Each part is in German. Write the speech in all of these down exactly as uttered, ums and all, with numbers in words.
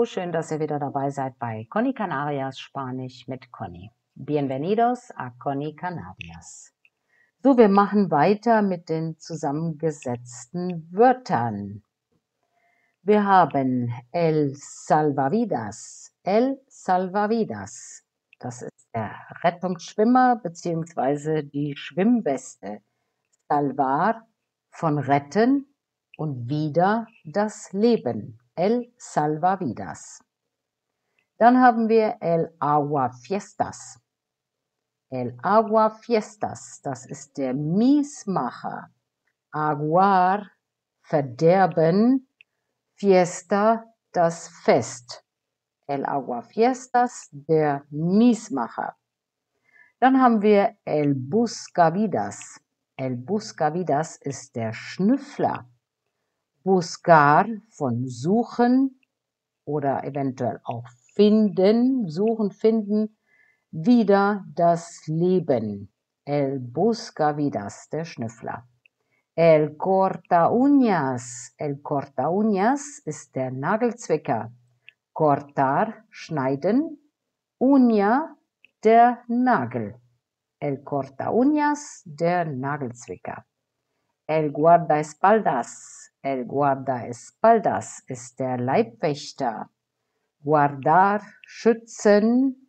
Hallo, schön, dass ihr wieder dabei seid bei Conny Canarias Spanisch mit Conny. Bienvenidos a Conny Canarias. So, wir machen weiter mit den zusammengesetzten Wörtern. Wir haben el salvavidas, el salvavidas. Das ist der Rettungsschwimmer bzw. die Schwimmweste. Salvar von retten und wieder das Leben. El salvavidas. Dann haben wir el aguafiestas. El aguafiestas, das ist der Miesmacher. Aguar, Verderben, Fiesta, das Fest. El aguafiestas, der Miesmacher. Dann haben wir el buscavidas. El buscavidas ist der Schnüffler. Buscar von suchen oder eventuell auch finden, suchen, finden, wieder das Leben. El buscavidas, der Schnüffler. El corta uñas. El corta uñas ist der Nagelzwicker. Cortar, schneiden. Uña, der Nagel. El corta uñas, der Nagelzwicker. El guardaespaldas. El guardaespaldas ist der Leibwächter. Guardar, schützen.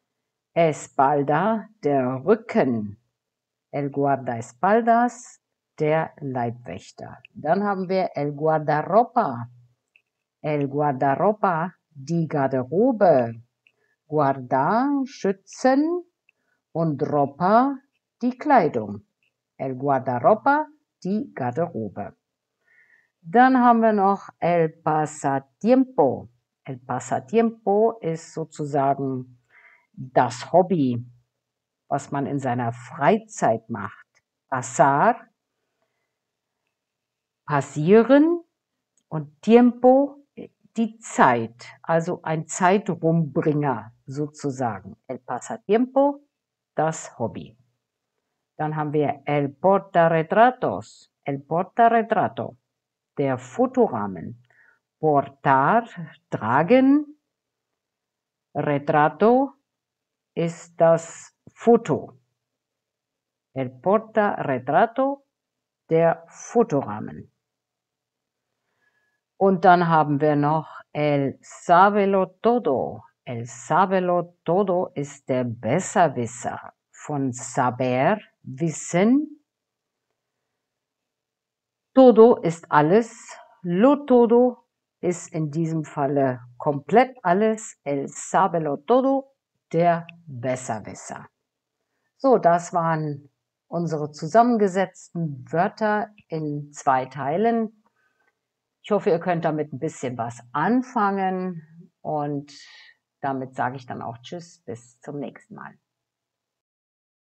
Espalda, der Rücken. El guardaespaldas, der Leibwächter. Dann haben wir el guardarropa. El guardarropa, die Garderobe. Guardar, schützen. Und ropa, die Kleidung. El guardarropa, die Garderobe. Dann haben wir noch el pasatiempo. El pasatiempo ist sozusagen das Hobby, was man in seiner Freizeit macht. Pasar, passieren und tiempo, die Zeit, also ein Zeitrumbringer sozusagen. El pasatiempo, das Hobby. Dann haben wir el portarretratos. El portarretrato, der Fotorahmen. Portar, tragen. Retrato ist das Foto. El portarretrato, der Fotorahmen. Und dann haben wir noch el sábelo todo. El sábelo todo ist der Besserwisser. Von saber, wissen. Todo ist alles. Lo todo ist in diesem Falle komplett alles. El sábelo todo, der Besserwisser. So, das waren unsere zusammengesetzten Wörter in zwei Teilen. Ich hoffe, ihr könnt damit ein bisschen was anfangen und damit sage ich dann auch Tschüss, bis zum nächsten Mal.